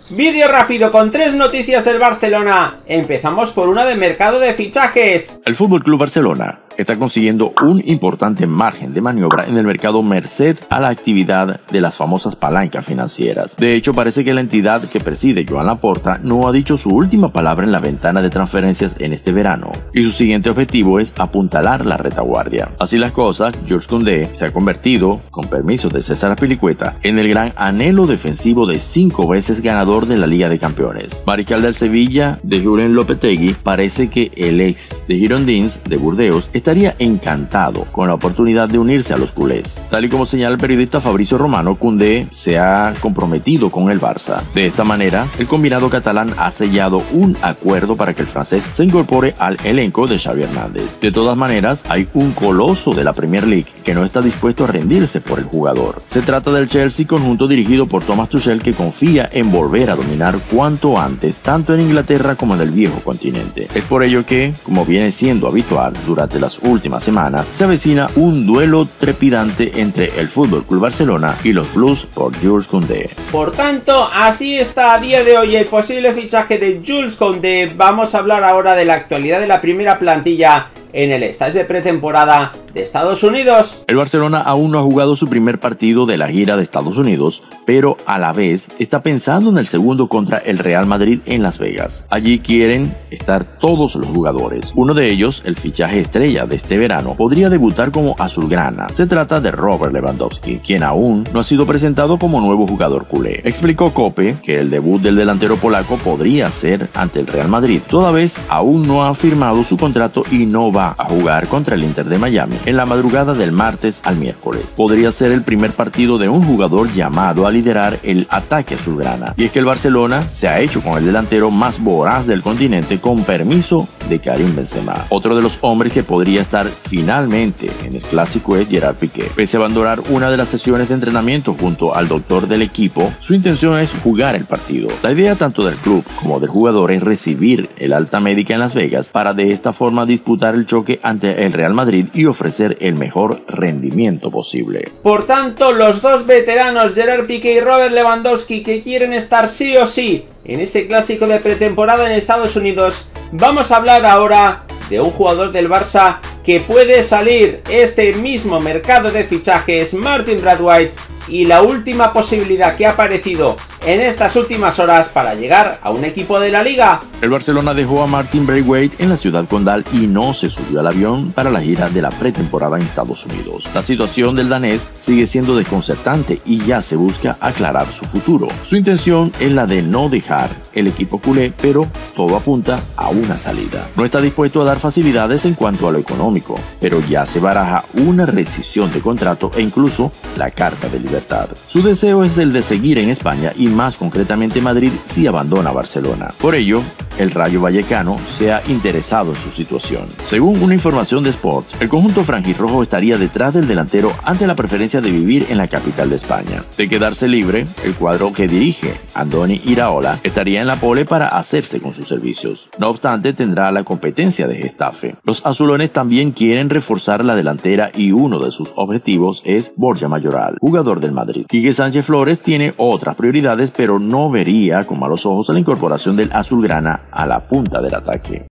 Vídeo rápido con 3 noticias del Barcelona. Empezamos por una de mercado de fichajes. El FC Barcelona está consiguiendo un importante margen de maniobra en el mercado merced a la actividad de las famosas palancas financieras. De hecho, parece que la entidad que preside Joan Laporta no ha dicho su última palabra en la ventana de transferencias en este verano, y su siguiente objetivo es apuntalar la retaguardia. Así las cosas, Jules Koundé se ha convertido, con permiso de César Azpilicueta, en el gran anhelo defensivo de 5 veces ganador de la Liga de Campeones. Mariscal del Sevilla, de Julen Lopetegui, parece que el ex de Girondins de Burdeos estaría encantado con la oportunidad de unirse a los culés. Tal y como señala el periodista Fabrizio Romano, Koundé se ha comprometido con el Barça. De esta manera, el combinado catalán ha sellado un acuerdo para que el francés se incorpore al elenco de Xavi Hernández. De todas maneras, hay un coloso de la Premier League que no está dispuesto a rendirse por el jugador. Se trata del Chelsea, conjunto dirigido por Thomas Tuchel, que confía en volver a dominar cuanto antes, tanto en Inglaterra como en el viejo continente. Es por ello que, como viene siendo habitual durante las últimas semanas, se avecina un duelo trepidante entre el FC Barcelona y los Blues por Jules Koundé. Por tanto, así está a día de hoy el posible fichaje de Jules Koundé. Vamos a hablar ahora de la actualidad de la primera plantilla en el stage de pretemporada de Estados Unidos. El Barcelona aún no ha jugado su primer partido de la gira de Estados Unidos, pero a la vez está pensando en el segundo contra el Real Madrid en Las Vegas. Allí quieren estar todos los jugadores. Uno de ellos, el fichaje estrella de este verano, podría debutar como azulgrana. Se trata de Robert Lewandowski, quien aún no ha sido presentado como nuevo jugador culé. Explicó Cope que el debut del delantero polaco podría ser ante el Real Madrid, toda vez aún no ha firmado su contrato y no va a jugar contra el Inter de Miami en la madrugada del martes al miércoles. Podría ser el primer partido de un jugador llamado a liderar el ataque azulgrana. Y es que el Barcelona se ha hecho con el delantero más voraz del continente, con permiso de Karim Benzema. Otro de los hombres que podría estar finalmente en el clásico es Gerard Piqué. Pese a abandonar una de las sesiones de entrenamiento junto al doctor del equipo, su intención es jugar el partido. La idea tanto del club como del jugador es recibir el alta médica en Las Vegas para de esta forma disputar el choque ante el Real Madrid y ofrecer el mejor rendimiento posible. Por tanto, los dos veteranos Gerard Piqué y Robert Lewandowski, que quieren estar sí o sí en ese clásico de pretemporada en Estados Unidos. Vamos a hablar ahora de un jugador del Barça que puede salir este mismo mercado de fichajes, Martin Braithwaite, y la última posibilidad que ha aparecido en estas últimas horas para llegar a un equipo de la Liga. El Barcelona dejó a Martin Braithwaite en la ciudad condal y no se subió al avión para la gira de la pretemporada en Estados Unidos. La situación del danés sigue siendo desconcertante y ya se busca aclarar su futuro. Su intención es la de no dejar el equipo culé, pero todo apunta a una salida. No está dispuesto a dar facilidades en cuanto a lo económico, pero ya se baraja una rescisión de contrato e incluso la carta de libertad. Su deseo es el de seguir en España y más concretamente Madrid si abandona Barcelona. Por ello, el Rayo Vallecano se ha interesado en su situación. Según una información de Sport, el conjunto franjirrojo estaría detrás del delantero ante la preferencia de vivir en la capital de España. De quedarse libre, el cuadro que dirige Andoni Iraola estaría en la pole para hacerse con sus servicios. No obstante, tendrá la competencia de Getafe. Los azulones también quieren reforzar la delantera y uno de sus objetivos es Borja Mayoral, jugador del Madrid. Quique Sánchez Flores tiene otras prioridades, pero no vería con malos ojos a la incorporación del azulgrana a la punta del ataque.